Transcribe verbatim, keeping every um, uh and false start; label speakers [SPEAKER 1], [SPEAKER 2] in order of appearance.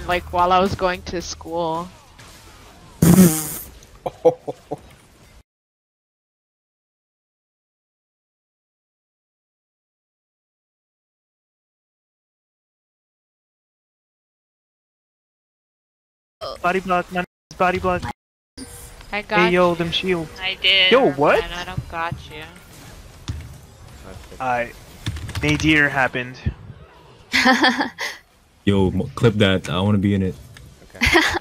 [SPEAKER 1] like while I was going to school.
[SPEAKER 2] Body block, man. Body block.
[SPEAKER 1] I got
[SPEAKER 2] Hey yo,
[SPEAKER 1] you.
[SPEAKER 2] them shield.
[SPEAKER 1] I did.
[SPEAKER 2] Yo, what?
[SPEAKER 1] Man, I don't got you.
[SPEAKER 2] Uh, nadir happened.
[SPEAKER 3] Yo, clip that. I want to be in it.
[SPEAKER 4] Okay.